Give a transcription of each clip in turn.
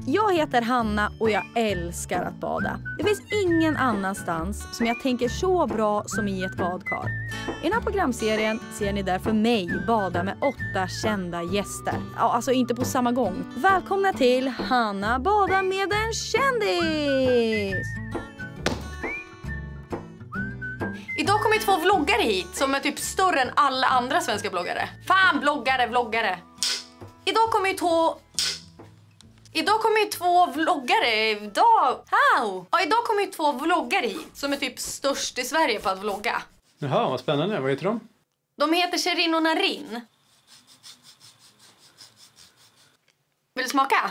Jag heter Hanna och jag älskar att bada. Det finns ingen annanstans som jag tänker så bra som i ett badkar. I den här programserien ser ni därför mig bada med 8 kända gäster. Ja, alltså inte på samma gång. Välkomna till Hanna bada med en kändis! Idag kommer 2 vloggare hit som är typ större än alla andra svenska bloggare. Fan, vloggare. Idag kommer ju 2 vloggare. Idag kommer ju 2 vloggare hit som är typ störst i Sverige på att vlogga. Jaha, vad spännande. Vad heter de? De heter Sherin och Narin. Vill du smaka?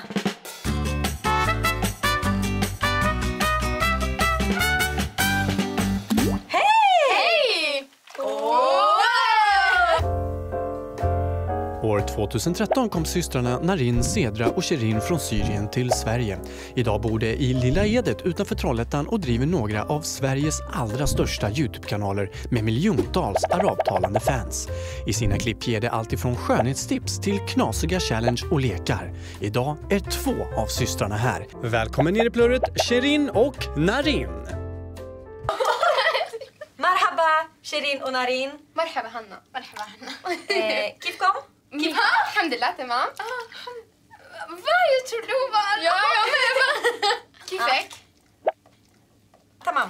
År 2013 kom systrarna Narin, Sedra och Sherin från Syrien till Sverige. Idag bor de i Lilla Edet utanför Trollhättan och driver några av Sveriges allra största YouTube-kanaler med miljontals arabtalande fans. I sina klipp ger det allt ifrån skönhetstips till knasiga challenge och lekar. Idag är 2 av systrarna här. Välkommen ner i plurret, Sherin och Narin! Marhaba, Sherin och Narin. مرحبا هنا مرحبا هنا كيفكم؟ كيف الحمد لله تمام vad tror du var ja jag med كيفك Tamam.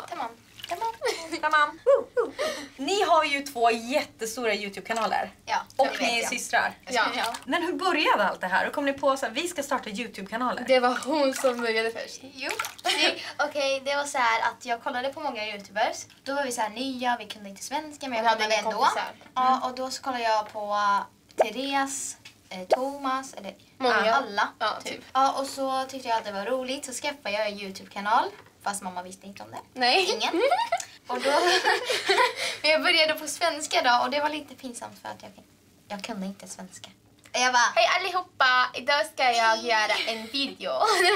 Tamam. Ni har ju 2 jättestora YouTube-kanaler. Ja, och ni är systrar. ja. Men hur började allt det här? Hur kom ni på att vi ska starta YouTube-kanaler? Det var hon som började först. Jo, okej, det var så här att jag kollade på många YouTubers. Då var vi så här nya, vi kunde inte svenska men Vi jag hade kollade inga ändå. kompisar. Ja, och då så kollade jag på Therese, Thomas, eller Många. alla. Ja, typ. Ja, och så tyckte jag att det var roligt så skaffade jag en YouTube-kanal. Fast mamma visste inte om det. Nej. Ingen. Och då men jag började på svenska då och det var lite pinsamt för att jag kunde inte svenska. Jag bara, Hej allihopa, idag ska jag göra en video.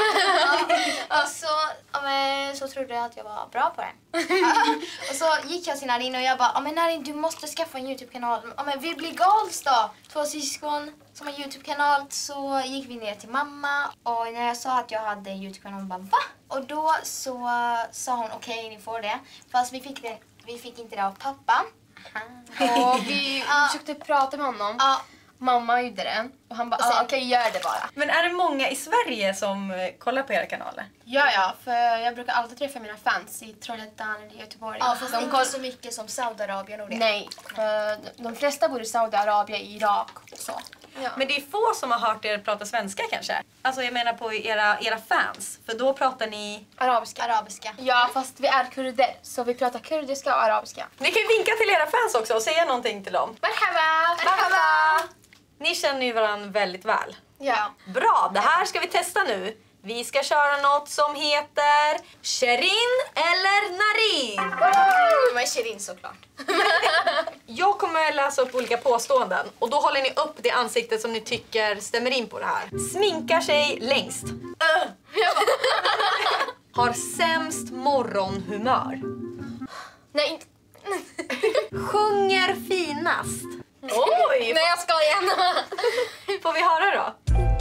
och så trodde jag att jag var bra på det. Och så gick jag till Narin och jag bara, men Narin du måste skaffa en YouTube-kanal. Men vi blir gals då. 2 syskon som har YouTube-kanal. Så gick vi ner till mamma och när jag sa att jag hade en YouTube-kanal hon bara, va? Och då så sa hon okej, ni får det. Fast vi fick inte det av pappa. Och vi försökte prata med honom. Ja. Mamma gjorde det. Och han bara, okej, gör det bara. Men är det många i Sverige som kollar på era kanaler? Ja, för jag brukar alltid träffa mina fans i Trollhättan eller Göteborg. Ja, fast inte så mycket som Saudiarabien och det. Nej, för de flesta bor i Saudiarabien, Irak och så. Ja. Men det är få som har hört er prata svenska kanske? Alltså jag menar på era fans. För då pratar ni... Arabiska. Ja, fast vi är kurder, så vi pratar kurdiska och arabiska. Ni kan ju vinka till era fans också och säga någonting till dem. Marhaba! Ni känner ju varandra väldigt väl. Ja. Bra, det här ska vi testa nu. Vi ska köra något som heter Sherin eller Narin. Men Sherin såklart. Jag kommer läsa upp olika påståenden och då håller ni upp det ansiktet som ni tycker stämmer in på det här. Sminkar sig längst. Har sämst morgonhumör. Nej, inte. Sjunger finast. Oj! Nej, jag ska igen. Får vi höra då?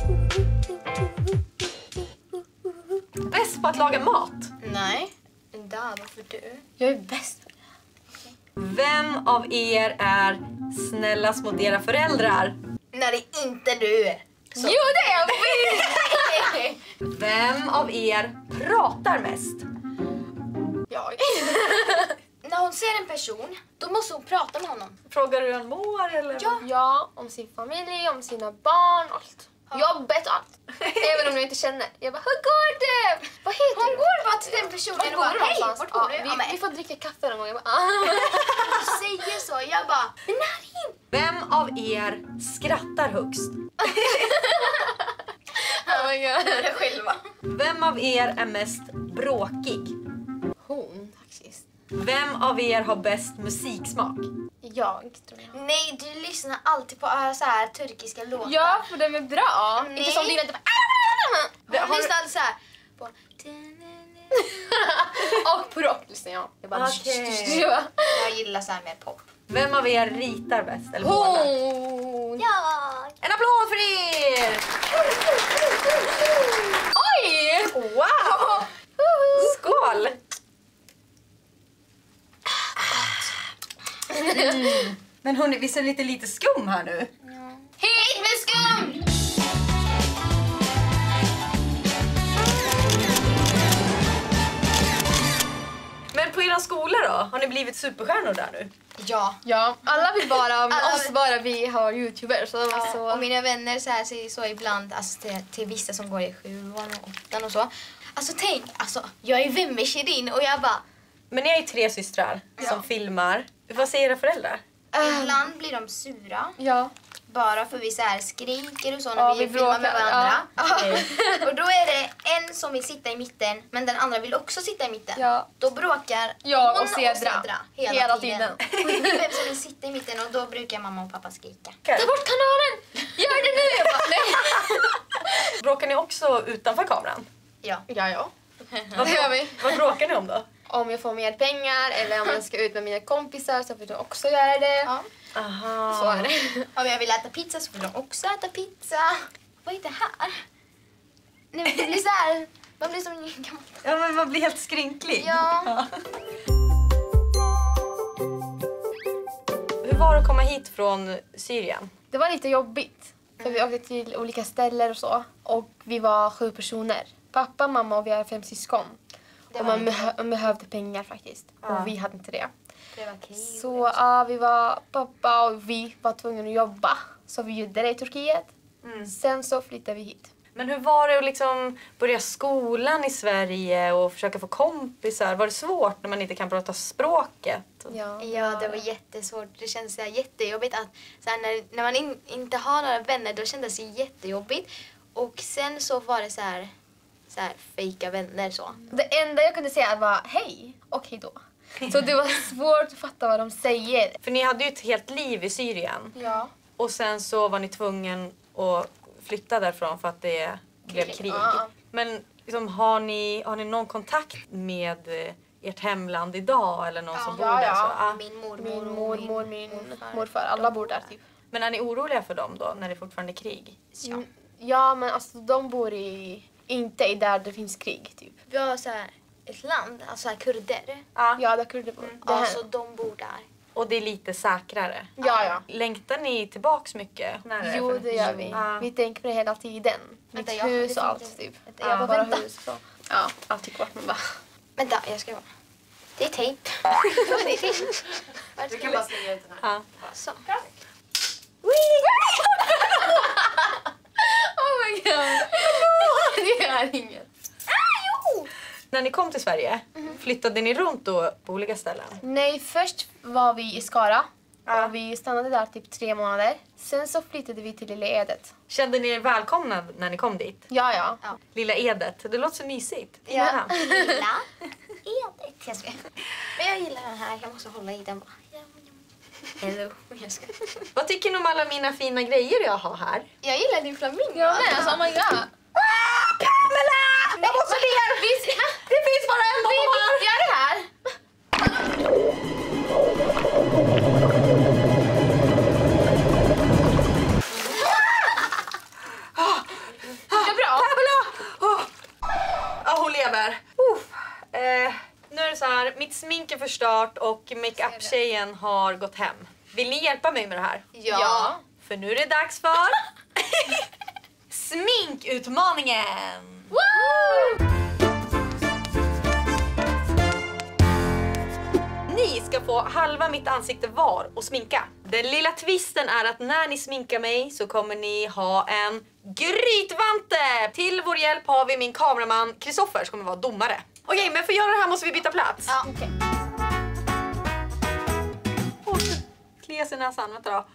Bäst på att laga mat. Nej. Varför du? Jag är bäst. Vem av er är snällast mot era föräldrar? När det är inte du. Jo, det är jag. Vem av er pratar mest? Jag. När hon ser en person, då måste hon prata med honom. Frågar du hur han mår eller? Ja, om sin familj, om sina barn, allt. Jobbet och allt. Även om jag inte känner. Jag bara, hur går det? Vad heter Hon du? går bara till den personen Vart och går bara, du hej, någonstans? vart går du? Ja, men Vi får dricka kaffe någon gång. Jag bara, du säger så. Jag bara, men Narin. Vem av er skrattar högst? Oh my god. Det själva. Vem av er är mest bråkig? Hon, faktiskt. Vem av er har bäst musiksmak? Jag, tror jag. Nej, du lyssnar alltid på så här turkiska låtar. Ja, för de är bra. Nej. Inte som dina. Typ, Hon lyssnar alltid så här på... och på rock lyssnar jag. Jag bara... Okej. Jag gillar så här mer pop. Vem av er ritar bäst? Eller målar? Hon. Ja. En applåd för er! Men hörni, visst är det lite skum här nu? Hit med skum! Men på era skola då? Har ni blivit superstjärnor där nu? Ja. Ja, alla vill vara med Alla oss vill- bara vi har YouTubers. Så, så. Och mina vänner så här säger så ibland alltså, till vissa som går i 7:an och 8:an och så. Alltså tänk, alltså, jag är vän med Shirin och jag bara... Men ni är ju 3 systrar som filmar. Vad säger era föräldrar? Ibland blir de sura. Ja. Bara för vi så här skriker och så när Ja, vi vi filmar med bråkar, varandra. Och då är det en som vill sitta i mitten men den andra vill också sitta i mitten. Ja. Då bråkar Jag hon och Cedra. hela tiden. Vem som vill sitta i mitten och då brukar mamma och pappa skrika. Ta bort kanalen! Gör det nu! Jag bara, nej. Bråkar ni också utanför kameran? Ja. Ja. Det gör vi. Vad bråkar ni om då? Om jag får mer pengar eller om jag ska ut med mina kompisar så vill de också göra det. Ja. Aha. Så är det. Om jag vill äta pizza så vill de också äta pizza. Vad är det här? Nej, men det blir så här... Man blir som en gammal... Ja, men man blir helt skrynklig. Ja. Hur var det att komma hit från Syrien? Det var lite jobbigt. För vi åkte till olika ställen och så. Och vi var 7 personer. Pappa, mamma och vi är 5 syskon. Och man behövde pengar faktiskt. Och vi hade inte det. Det var krig. Så vi var pappa och vi var tvungna att jobba. Så vi gjorde det i Turkiet. Sen så flyttade vi hit. Men hur var det att liksom börja skolan i Sverige och försöka få kompisar? Var det svårt när man inte kan prata språket? Ja, Det var jättesvårt. Det kändes så här jättejobbigt att så här, när man inte har några vänner då kändes det jättejobbigt. Och sen så var det så här fejka vänner så. Det enda jag kunde säga var hej och hej då. Så det var svårt att fatta vad de säger. För ni hade ju ett helt liv i Syrien. Ja. Och sen så var ni tvungen att flytta därifrån för att det blev krig. Ja. Men liksom, har ni någon kontakt med ert hemland idag eller någon som bor Ja, där? ja. Så, Min mormor Min och mormor, min morfar, alla bor där typ. Men är ni oroliga för dem då när det fortfarande är krig? Ja, men alltså de bor inte i där det finns krig typ. Vi har så här ett land, alltså här kurder. Ja, där kurder bor. Det här. Alltså de bor där. Och det är lite säkrare. Ja. Längtar ni tillbaks mycket? Jo, det gör vi. Ja. Vi tänker på det hela tiden. Mitt Vänta, hus det och allt finns typ. Vänta, jag bara, Bara vänta. hus och så. Ja, allt gick bort men bara. Vänta, jag ska bara. Det är tejp. Det är tejp. Du kan bara slänga ut den här. Ja. Så. Oh my god. Det är inget. När ni kom till Sverige, flyttade ni runt då på olika ställen? Nej, först var vi i Skara. Ja. Och vi stannade där typ 3 månader. Sen så flyttade vi till Lilla Edet. Kände ni er välkomna när ni kom dit? Ja. Lilla Edet, det låter så mysigt. Ja. Gilla Edith. Jag ska. Men jag gillar den här. Jag måste hålla i den bara. Hello. Jag ska. Vad tycker ni om alla mina fina grejer jag har här? Jag gillar din flamingo. Ja, nej, alltså, oh my god. Pamela! Jag måste ner! Det finns bara en av dem här! Gör det här. Det är bra. Pamela! Ja, hon lever. Nu är det så här, mitt smink är förstört och makeup-tjejen har gått hem. Vill ni hjälpa mig med det här? Ja. För nu är det dags för sminkutmaningen! Ni ska få halva mitt ansikte var och sminka. Den lilla twisten är att när ni sminkar mig så kommer ni ha en grytvante. Till vår hjälp har vi min kameraman Kristoffer som kommer vara domare. Okej, men för att göra det här måste vi byta plats. Ja. Okej. Klia sig i näsan, vänta då.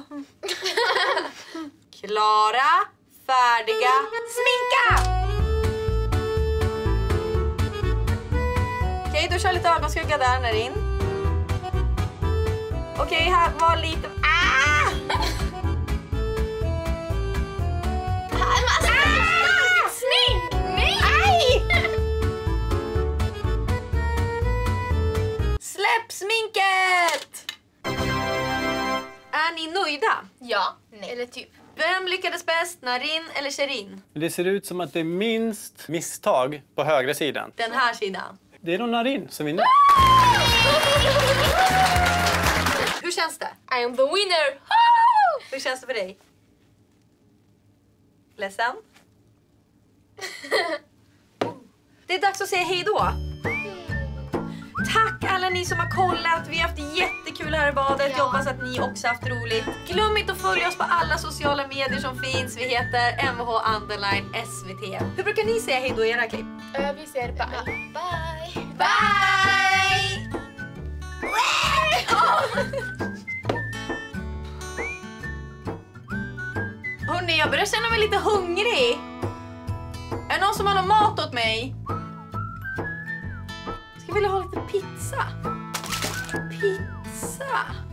Klara, färdiga, sminka! Okej, då kör lite ögonskugga där, Narin. Okej, här var lite... Smink! Aj! Släpp sminket! Är ni nöjda? Ja. Eller typ. Vem lyckades bäst, Narin eller Shirin? Det ser ut som att det är minst misstag på högra sidan. Den här sidan. Det är nog Narin som vinner. Hur känns det? I am the winner! Hur känns det för dig? Ledsen? Det är dags att säga hej då. Tack alla ni som har kollat. Vi har haft jättekul här i badet. Jag hoppas att ni också haft roligt. Glöm inte att följa oss på alla sociala medier som finns. Vi heter MH_SVT. Hur brukar ni säga hej då i era klipp? Vi säger bye. Bye! Bye! Hörrni, jag börjar känna mig lite hungrig. Är det någon som har någon mat åt mig? Ska vilja ha lite pizza. Pizza.